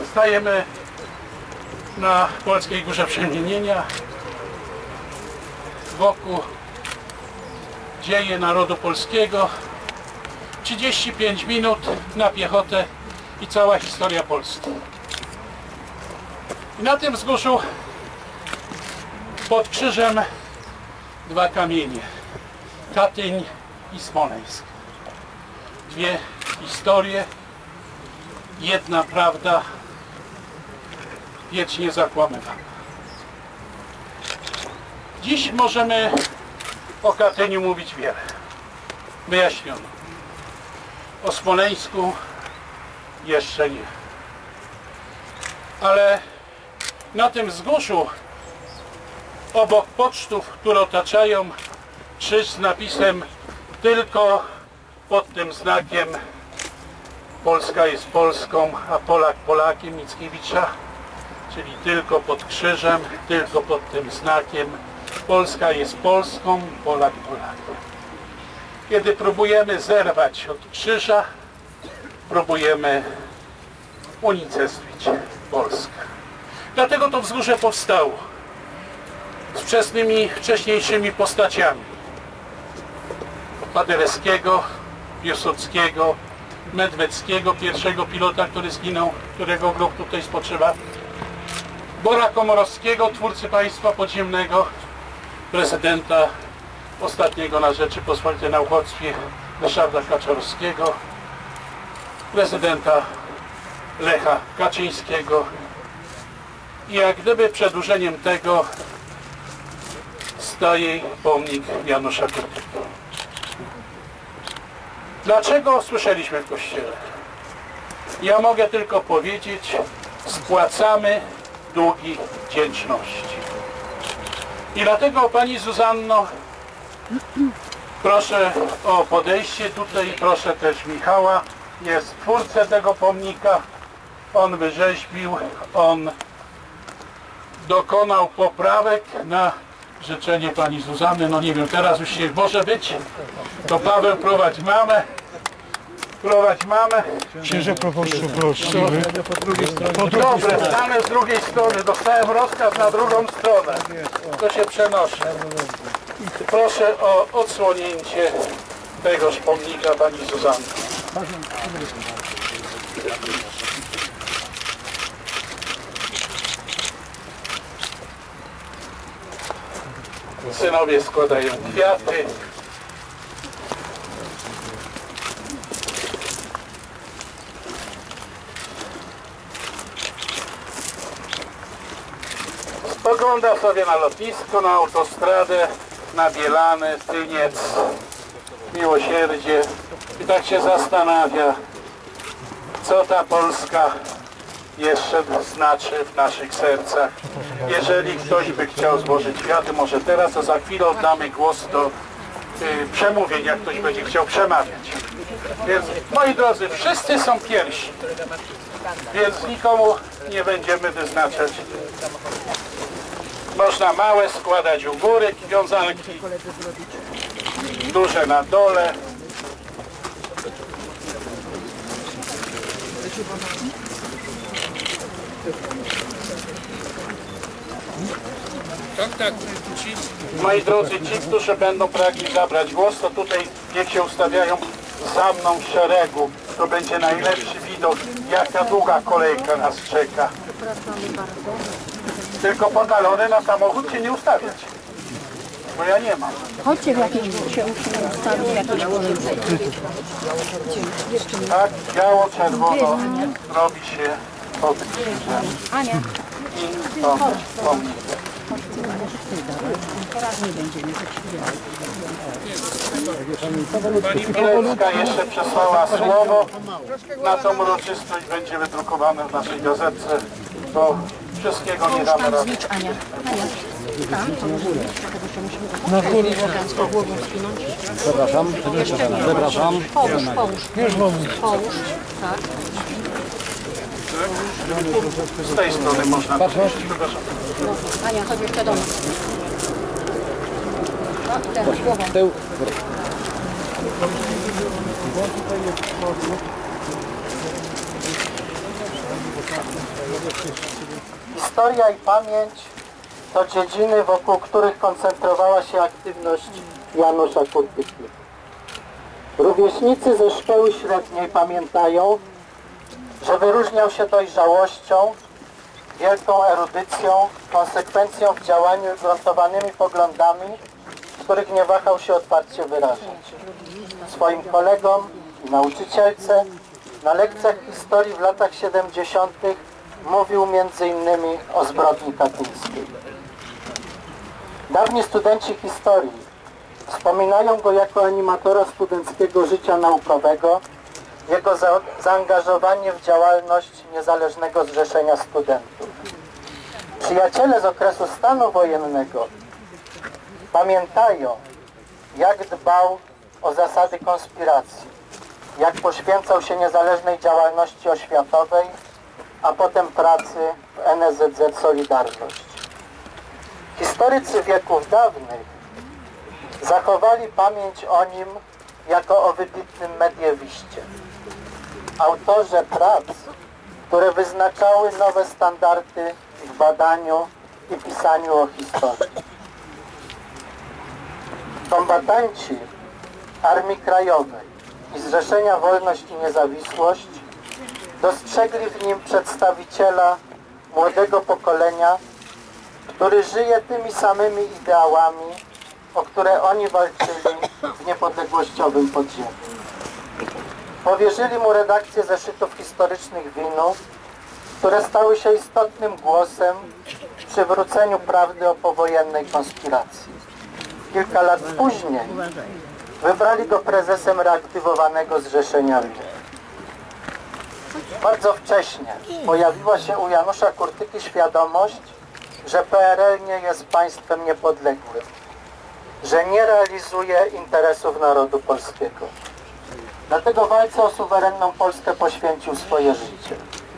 Stajemy na Polskiej Górze Przemienienia wokół dzieje narodu polskiego. 35 minut na piechotę i cała historia Polski. I na tym wzgórzu pod krzyżem dwa kamienie. Katyń i Smoleńsk. Dwie historie, jedna prawda wiecznie zakłamywana. Dziś możemy o Katyniu mówić wiele. Wyjaśniono. O Smoleńsku jeszcze nie. Ale na tym wzgórzu obok pocztów, które otaczają krzyż z napisem tylko pod tym znakiem Polska jest Polską, a Polak Polakiem Mickiewicza, czyli tylko pod krzyżem, tylko pod tym znakiem Polska jest Polską, Polak Polakiem. Kiedy próbujemy zerwać od krzyża, próbujemy unicestwić Polskę. Dlatego to wzgórze powstało z wcześniejszymi postaciami Paderewskiego, Piłsudskiego, Medweckiego, pierwszego pilota, który zginął, którego grób tutaj spoczywa, Bora Komorowskiego, twórcy państwa podziemnego, prezydenta ostatniego na Rzeczypospolitej na uchodźstwie Ryszarda Kaczorowskiego, prezydenta Lecha Kaczyńskiego i jak gdyby przedłużeniem tego staje pomnik Janusza Kotryka. Dlaczego słyszeliśmy w kościele? Ja mogę tylko powiedzieć, spłacamy długi wdzięczności. I dlatego Pani Zuzanno, proszę o podejście tutaj, proszę też Michała, jest twórcą tego pomnika, on wyrzeźbił, on dokonał poprawek na życzenie Pani Zuzanny, no nie wiem, teraz już nie może być, to Paweł prowadź mamę. Księże proboszczu, proszę. Dobrze, stanę z drugiej strony, dostałem rozkaz na drugą stronę, to się przenoszę. Proszę o odsłonięcie tegoż pomnika Pani Zuzanny. Synowie składają kwiaty. Spogląda sobie na lotnisko, na autostradę, na Bielany, Tyniec, Miłosierdzie i tak się zastanawia, co ta Polska jeszcze znaczy w naszych sercach. Jeżeli ktoś by chciał złożyć kwiaty, może teraz, a za chwilę oddamy głos do przemówień, jak ktoś będzie chciał przemawiać. Więc, moi drodzy, wszyscy są pierwsi, więc nikomu nie będziemy wyznaczać. Można małe składać u góry, wiązanki, duże na dole. Tak. Moi drodzy, ci, którzy będą pragli zabrać głos, to tutaj niech się ustawiają za mną w szeregu. To będzie najlepszy widok, jaka długa kolejka nas czeka. Tylko podalony na samochód się nie ustawiać, bo ja nie mam. Chodźcie w jakieś się ustawić, jakieś pozycje. Tak, biało-czerwono robi się pod krzyżem. Ania. I to pomnik. Pani Pilecka jeszcze przesłała słowo. Na tą uroczystość będzie wydrukowane w naszej gazetce, bo wszystkiego nie damy rady. Zlicz, Ania. Tam. Na górę. Głową skinąć. Zapraszam. Połóż. Połóż. Tak. Z tej strony można. Przepraszam. Ania, chodź jeszcze do nas. No, teraz głową. Tył. Historia i pamięć to dziedziny, wokół których koncentrowała się aktywność Janusza Kurtyki. Rówieśnicy ze szkoły średniej pamiętają, że wyróżniał się dojrzałością, wielką erudycją, konsekwencją w działaniu i gruntowanymi poglądami, których nie wahał się otwarcie wyrażać. Swoim kolegom i nauczycielce na lekcjach historii w latach 70. mówił m.in. o zbrodni katyńskiej. Dawni studenci historii wspominają go jako animatora studenckiego życia naukowego, jego zaangażowanie w działalność Niezależnego Zrzeszenia Studentów. Przyjaciele z okresu stanu wojennego pamiętają, jak dbał o zasady konspiracji, jak poświęcał się niezależnej działalności oświatowej, a potem pracy w NSZZ Solidarność. Historycy wieków dawnych zachowali pamięć o nim jako o wybitnym mediewiście, autorze prac, które wyznaczały nowe standardy w badaniu i pisaniu o historii. Kombatanci Armii Krajowej i Zrzeszenia Wolność i Niezawisłość dostrzegli w nim przedstawiciela młodego pokolenia, który żyje tymi samymi ideałami, o które oni walczyli w niepodległościowym podziemiu. Powierzyli mu redakcję zeszytów historycznych WIN-u, które stały się istotnym głosem w przywróceniu prawdy o powojennej konspiracji. Kilka lat później wybrali go prezesem reaktywowanego Zrzeszenia WIN. Bardzo wcześnie pojawiła się u Janusza Kurtyki świadomość, że PRL nie jest państwem niepodległym, że nie realizuje interesów narodu polskiego. Dlatego walce o suwerenną Polskę poświęcił swoje życie.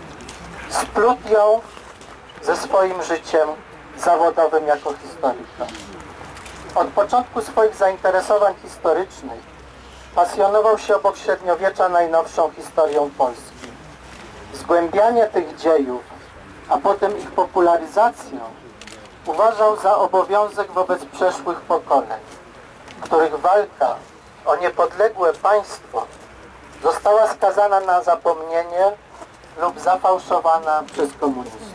Splótł ją ze swoim życiem zawodowym jako historyka. Od początku swoich zainteresowań historycznych pasjonował się obok średniowiecza najnowszą historią Polski. Zgłębianie tych dziejów, a potem ich popularyzację uważał za obowiązek wobec przeszłych pokoleń, których walka o niepodległe państwo została skazana na zapomnienie lub zafałszowana przez komunistów.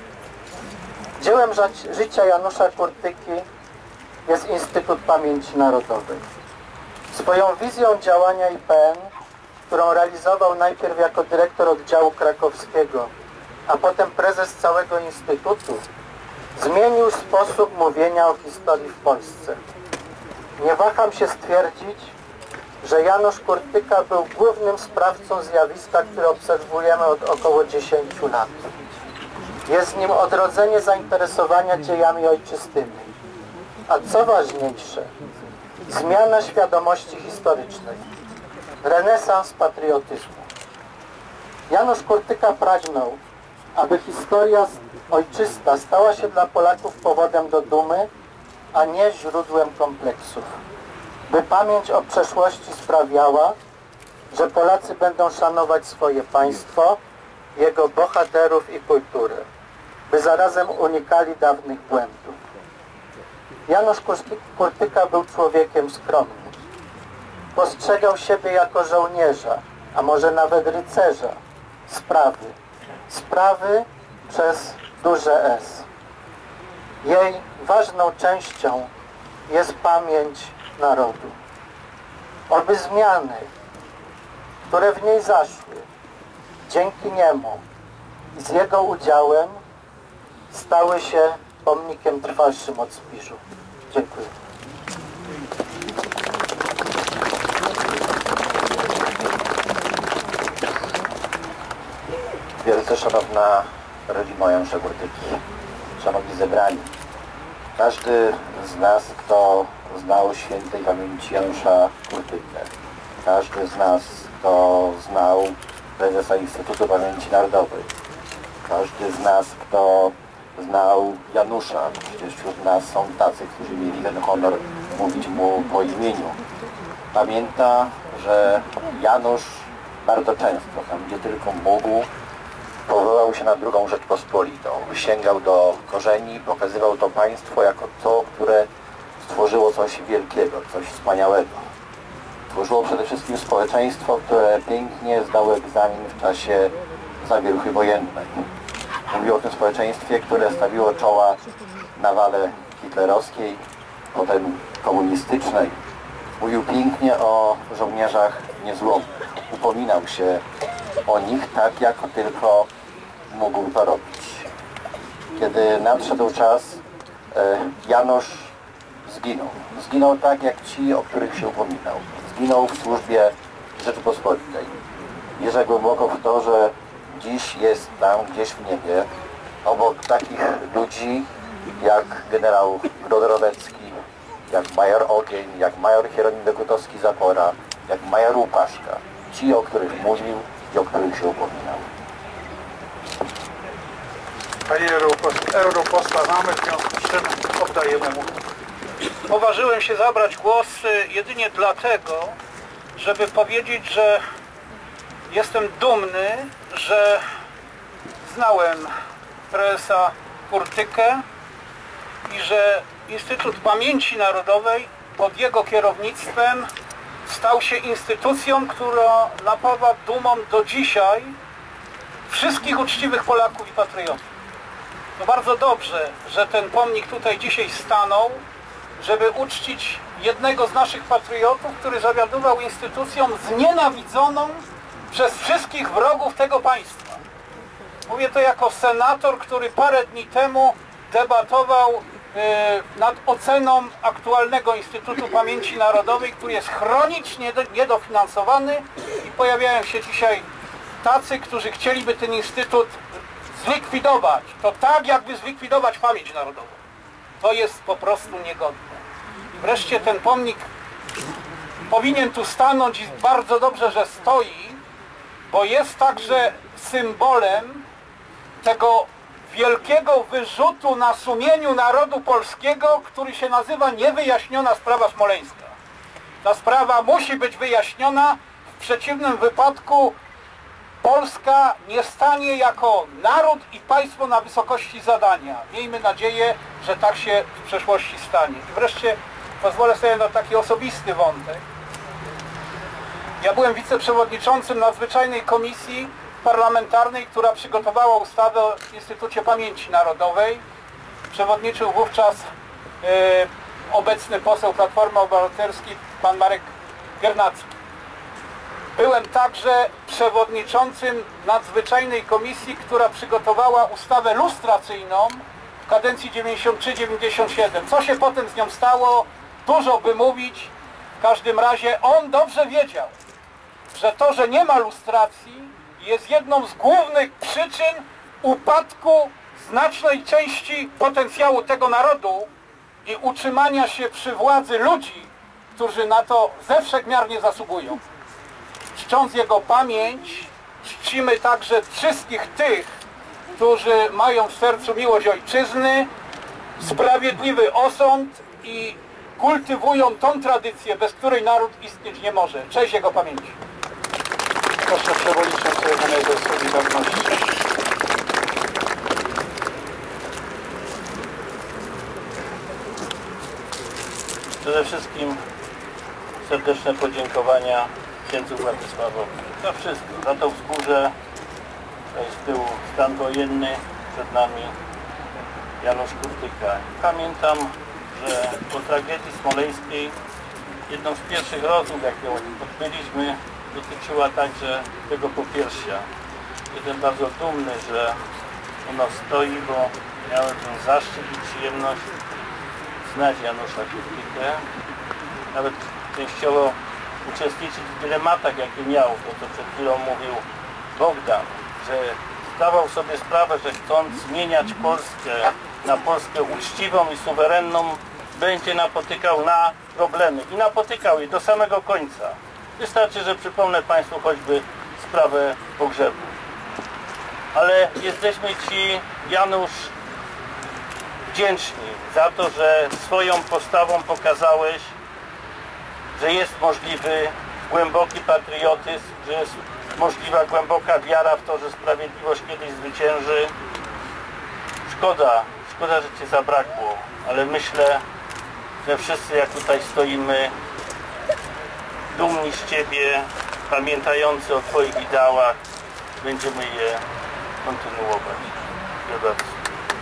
Dziełem życia Janusza Kurtyki jest Instytut Pamięci Narodowej. Swoją wizją działania IPN, którą realizował najpierw jako dyrektor oddziału krakowskiego, a potem prezes całego Instytutu, zmienił sposób mówienia o historii w Polsce. Nie waham się stwierdzić, że Janusz Kurtyka był głównym sprawcą zjawiska, które obserwujemy od około 10 lat. Jest nim odrodzenie zainteresowania dziejami ojczystymi, a co ważniejsze, zmiana świadomości historycznej, renesans patriotyzmu. Janusz Kurtyka pragnął, aby historia ojczysta stała się dla Polaków powodem do dumy, a nie źródłem kompleksów. By pamięć o przeszłości sprawiała, że Polacy będą szanować swoje państwo, jego bohaterów i kulturę, by zarazem unikali dawnych błędów. Janusz Kurtyka był człowiekiem skromnym. Postrzegał siebie jako żołnierza, a może nawet rycerza, sprawy przez duże S. Jej ważną częścią jest pamięć narodu. Oby zmiany, które w niej zaszły, dzięki niemu i z jego udziałem stały się pomnikiem trwalszym od Spiżu. Dziękuję. Wielce szanowna rodzina Janusza Kurtyki, szanowni zebrani. Każdy z nas, kto znał świętej pamięci Janusza Kurtykę, każdy z nas, kto znał prezesa Instytutu Pamięci Narodowej, każdy z nas, kto znał Janusza, przecież wśród nas są tacy, którzy mieli ten honor mówić mu po imieniu, pamięta, że Janusz bardzo często, tam gdzie tylko mógł, powoływał się się na II Rzeczpospolitą. Sięgał do korzeni, pokazywał to państwo jako to, które stworzyło coś wielkiego, coś wspaniałego. Tworzyło przede wszystkim społeczeństwo, które pięknie zdało egzamin w czasie zawieruchy wojennej. Mówił o tym społeczeństwie, które stawiło czoła nawale hitlerowskiej, potem komunistycznej. Mówił pięknie o żołnierzach niezłomnych. Upominał się o nich tak, jak tylko mógł to robić. Kiedy nadszedł czas, Janusz zginął. Zginął tak, jak ci, o których się upominał. Zginął w służbie Rzeczypospolitej. Wierzę głęboko w to, że dziś jest tam, gdzieś w niebie, obok takich ludzi, jak generał Grodrodecki, jak major Ogień, jak major Hieronim Dekutowski-Zapora, jak major Łupaszka. Ci, o których mówił i o których się upominał. Panie europosła mamy, w związku z czym oddajemy mu. Poważyłem się zabrać głos jedynie dlatego, żeby powiedzieć, że jestem dumny, że znałem prezesa Kurtykę i że Instytut Pamięci Narodowej pod jego kierownictwem stał się instytucją, która napawa dumą do dzisiaj wszystkich uczciwych Polaków i patriotów. To bardzo dobrze, że ten pomnik tutaj dzisiaj stanął, żeby uczcić jednego z naszych patriotów, który zawiadował instytucją znienawidzoną przez wszystkich wrogów tego państwa. Mówię to jako senator, który parę dni temu debatował nad oceną aktualnego Instytutu Pamięci Narodowej, który jest chronicznie niedofinansowany i pojawiają się dzisiaj tacy, którzy chcieliby ten instytut zlikwidować. To tak, jakby zlikwidować pamięć narodową. To jest po prostu niegodne. I wreszcie ten pomnik powinien tu stanąć i bardzo dobrze, że stoi, bo jest także symbolem tego wielkiego wyrzutu na sumieniu narodu polskiego, który się nazywa niewyjaśniona sprawa smoleńska. Ta sprawa musi być wyjaśniona, w przeciwnym wypadku Polska nie stanie jako naród i państwo na wysokości zadania. Miejmy nadzieję, że tak się w przyszłości stanie. I wreszcie pozwolę sobie na taki osobisty wątek. Ja byłem wiceprzewodniczącym nadzwyczajnej komisji parlamentarnej, która przygotowała ustawę o Instytucie Pamięci Narodowej. Przewodniczył wówczas obecny poseł Platformy Obywatelskiej, pan Marek Giernacki. Byłem także przewodniczącym nadzwyczajnej komisji, która przygotowała ustawę lustracyjną w kadencji 93-97. Co się potem z nią stało? Dużo by mówić. W każdym razie on dobrze wiedział, że to, że nie ma lustracji, jest jedną z głównych przyczyn upadku znacznej części potencjału tego narodu i utrzymania się przy władzy ludzi, którzy na to ze wszech miar nie zasługują. Czcząc jego pamięć, czcimy także wszystkich tych, którzy mają w sercu miłość ojczyzny, sprawiedliwy osąd i kultywują tą tradycję, bez której naród istnieć nie może. Cześć jego pamięci. Proszę przewodniczącego Mojego Solidarności. Przede wszystkim serdeczne podziękowania księdzu Władysławowi za wszystko, za to wzgórze, tutaj z tyłu stan wojenny, przed nami Janusz Kurtyka. Pamiętam, że po tragedii smoleńskiej jedną z pierwszych rozmów, jaką odbyliśmy, dotyczyła także tego popiersia. Jestem bardzo dumny, że ono stoi, bo miałem ten zaszczyt i przyjemność znać Janusza Kurtykę, nawet częściowo uczestniczyć w dylematach, jakie miał, to co przed chwilą mówił Bogdan, że zdawał sobie sprawę, że chcąc zmieniać Polskę na Polskę uczciwą i suwerenną, będzie napotykał na problemy. I napotykał je do samego końca. Wystarczy, że przypomnę Państwu choćby sprawę pogrzebu. Ale jesteśmy Ci, Janusz, wdzięczni za to, że swoją postawą pokazałeś, że jest możliwy głęboki patriotyzm, że jest możliwa głęboka wiara w to, że sprawiedliwość kiedyś zwycięży. Szkoda, że Cię zabrakło, ale myślę, że wszyscy jak tutaj stoimy, dumni z Ciebie, pamiętający o Twoich ideałach, będziemy je kontynuować. Gratulacje.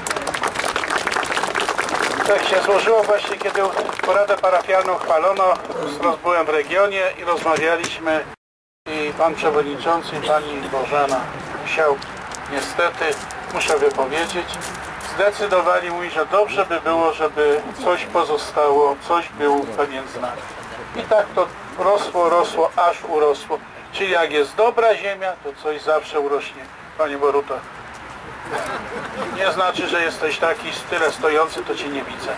Tak się złożyło właśnie, kiedy poradę parafialną chwalono, byłem w regionie i rozmawialiśmy i pan przewodniczący i pani Bożena musiał, niestety, muszę wypowiedzieć, zdecydowali mu, że dobrze by było, żeby coś pozostało, coś był pewien znak. I tak to rosło, aż urosło. Czyli jak jest dobra ziemia, to coś zawsze urośnie. Panie Boruto, nie znaczy, że jesteś taki tyle stojący, to Cię nie widzę.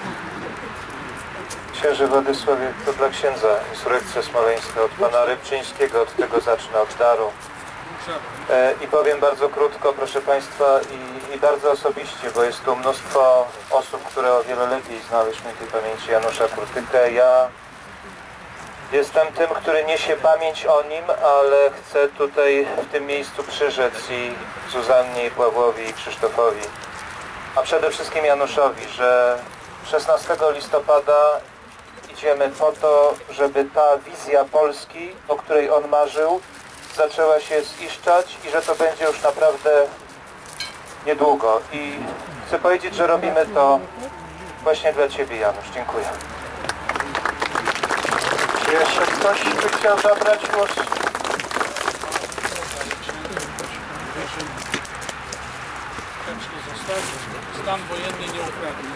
Księże Władysławie, to dla księdza insurekcja smoleńska od pana Rybczyńskiego, od tego zacznę, od daru. I powiem bardzo krótko, proszę Państwa, i bardzo osobiście, bo jest tu mnóstwo osób, które o wiele lepiej znały świętej pamięci Janusza Kurtykę. Ja jestem tym, który niesie pamięć o nim, ale chcę tutaj w tym miejscu przyrzec i Zuzannie, i Pawłowi, i Krzysztofowi, a przede wszystkim Januszowi, że 16 listopada idziemy po to, żeby ta wizja Polski, o której on marzył, zaczęła się ziszczać i że to będzie już naprawdę niedługo. I chcę powiedzieć, że robimy to właśnie dla Ciebie, Janusz. Dziękuję. Czy jeszcze ktoś by chciał zabrać głos? Stan wojenny nie ukradł,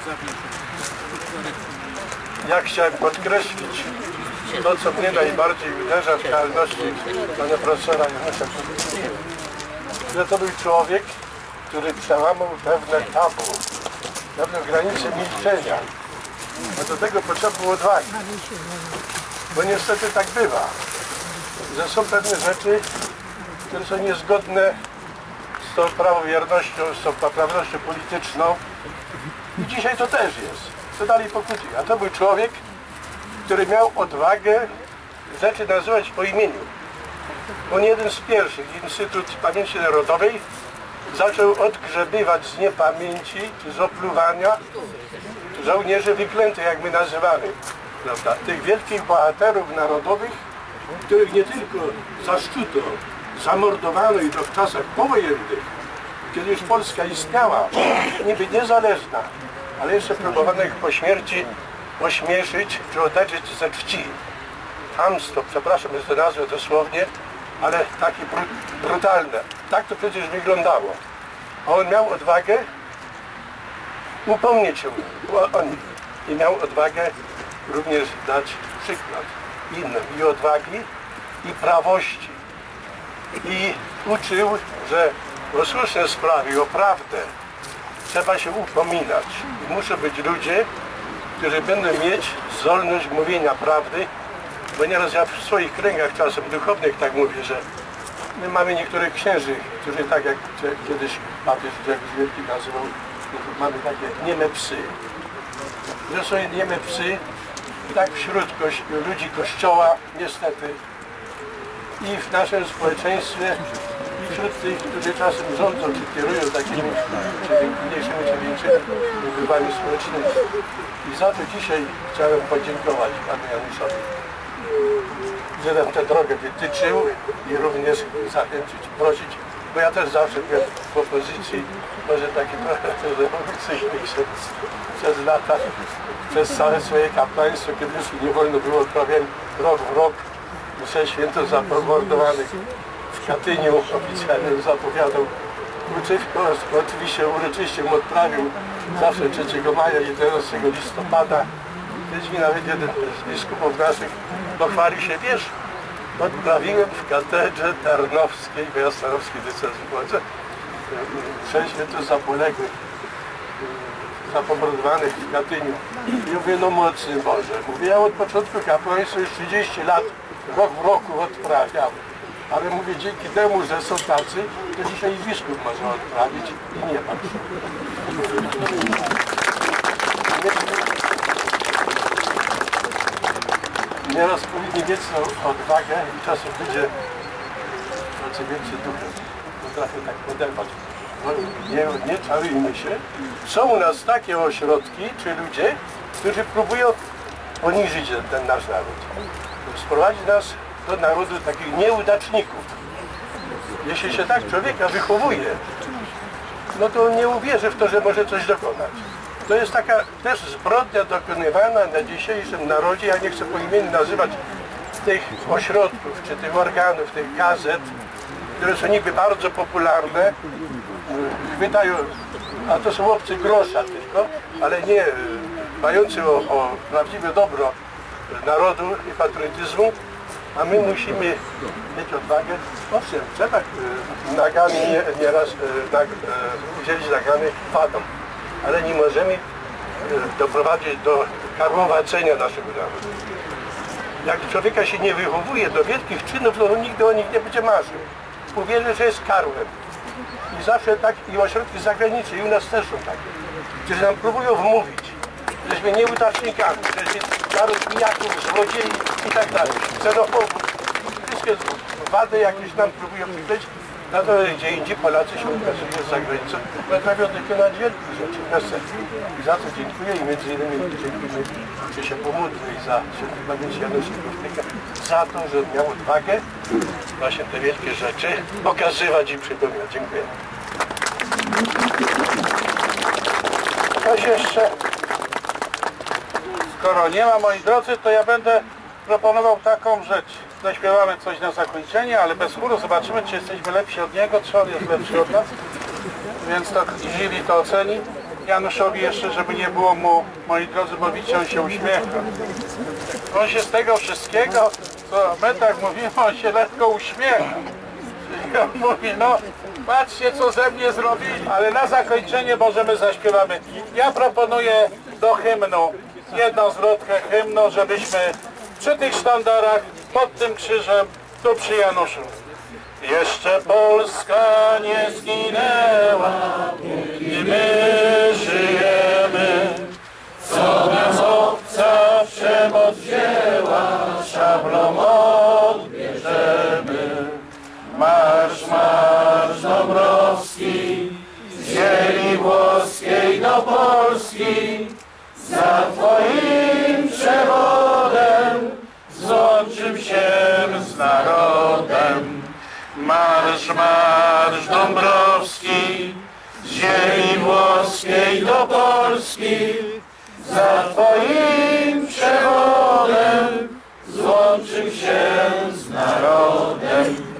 ja chciałem podkreślić to, co mnie najbardziej uderza w realności pana profesora Janusza Kurtyki, że to był człowiek, który przełamał pewne tabu, pewne granice milczenia. A do tego potrzeba było odwagi. Bo niestety tak bywa, że są pewne rzeczy, które są niezgodne z tą prawowiernością, z tą poprawnością polityczną. I dzisiaj to też jest. To dalej pokutuje. A to był człowiek, który miał odwagę rzeczy nazywać po imieniu. On jeden z pierwszych, Instytut Pamięci Narodowej, zaczął odgrzebywać z niepamięci, czy z opluwania żołnierzy wyklętych, jak my nazywamy. Prawda? Tych wielkich bohaterów narodowych, których nie tylko zaszczuto, zamordowano i to w czasach powojennych, kiedy już Polska istniała, niby niezależna, ale jeszcze próbowano ich po śmierci ośmieszyć czy oderzyć ze czci. Chamstwo, przepraszam za tę nazwę dosłownie, ale takie brutalne. Tak to przecież wyglądało. A on miał odwagę upomnieć się o nich i miał odwagę również dać przykład innym i odwagi, i prawości. I uczył, że o słuszne sprawy, o prawdę trzeba się upominać. I muszą być ludzie, którzy będą mieć zdolność mówienia prawdy, bo nieraz ja w swoich kręgach czasem duchownych tak mówię, że my mamy niektórych księży, którzy tak jak kiedyś papież Grzegorz Wielki nazywał, mamy takie nieme psy. Że są nieme psy, tak wśród ludzi Kościoła niestety i w naszym społeczeństwie i wśród tych, którzy czasem rządzą czy kierują takimi mniejszymi czy większymi wpływami społecznymi. I za to dzisiaj chciałem podziękować panu Januszowi, że nam tę drogę wytyczył i również zachęcić, prosić, bo ja też zawsze byłem w opozycji, może taki trochę rewolucyjny przez lata, przez całe swoje kapłaństwo, kiedy już nie wolno było prawie rok w rok mszę święto zamordowanych w Katyniu oficjalnie zapowiadał. Oczywiście uroczyście mu odprawił zawsze 3 maja, 11 listopada. Kiedyś mi nawet jeden z biskupów naszych pochwalił się, wiesz, odprawiłem w katedrze tarnowskiej, bo ja z tarnowskiej diecezji pochodzę, mszę święto za poległych, za pomordowanych w Katyniu. I mówię, no mocny Boże. Mówię, ja od początku kapłaństwa już 30 lat, rok w roku odprawiam. Ale mówię, dzięki temu, że są tacy, to dzisiaj biskup może odprawić i nie ma. Nieraz powinni mieć odwagę i czasem ludzie tacy więcej duchy potrafią tak poderwać. No, nie czarujmy się. Są u nas takie ośrodki, czy ludzie, którzy próbują poniżyć ten nasz naród. Sprowadzić nas do narodu takich nieudaczników. Jeśli się tak człowieka wychowuje, no to nie uwierzy w to, że może coś dokonać. To jest taka też zbrodnia dokonywana na dzisiejszym narodzie. Ja nie chcę po imieniu nazywać tych ośrodków, czy tych organów, tych gazet, które są niby bardzo popularne, chwytają, a to są obcy grosza tylko, ale nie dbający o prawdziwe dobro narodu i patriotyzmu, a my musimy mieć odwagę. Owszem, trzeba nagany nieraz udzielić nagany wadom, ale nie możemy doprowadzić do karłowacenia naszego narodu. Jak człowieka się nie wychowuje do wielkich czynów, to nigdy o nich nie będzie marzył. Uwierzy, że jest karłem. I zawsze tak, i ośrodki zagraniczne, i u nas też są takie, którzy nam próbują wmówić, żeśmy nieudacznikami, żeśmy naród pijaków, złodziei i tak dalej, ksenofobów. Wszystkie wady jakieś nam próbują przykryć, na to gdzie indziej Polacy się ukazują za granicą, potrafią dokonać wielkich rzeczy na sercu. I za to dziękuję i między innymi dziękujemy, że się pomódlmy za świętej pamięci Janusza Kurtyka, za to, że miał odwagę właśnie te wielkie rzeczy pokazywać i przypominać. Dziękuję. Coś jeszcze? Skoro nie ma, moi drodzy, to ja będę proponował taką rzecz. Zaśpiewamy coś na zakończenie, ale bez chóru zobaczymy, czy jesteśmy lepsi od niego, czy on jest lepszy od nas. Więc to i jury to oceni. Januszowi jeszcze, żeby nie było mu, moi drodzy, bo widzicie, on się uśmiecha. On się z tego wszystkiego, co my tak mówimy, on się lekko uśmiecha. I on mówi, no patrzcie, co ze mnie zrobili. Ale na zakończenie możemy zaśpiewamy. Ja proponuję do hymnu jedną zwrotkę hymnu, żebyśmy przy tych sztandarach, pod tym krzyżem, tu przy Januszu. Jeszcze Polska nie zginęła, i my żyjemy. Co nas obca przemoc wzięła, szablą odbierzemy. Marsz, marsz Dąbrowski, z ziemi włoskiej do Polski, za Twoim przewodem złączył się z narodem. Marsz, marsz Dąbrowski, z ziemi włoskiej do Polski, za Twoim przewodem złączył się z narodem.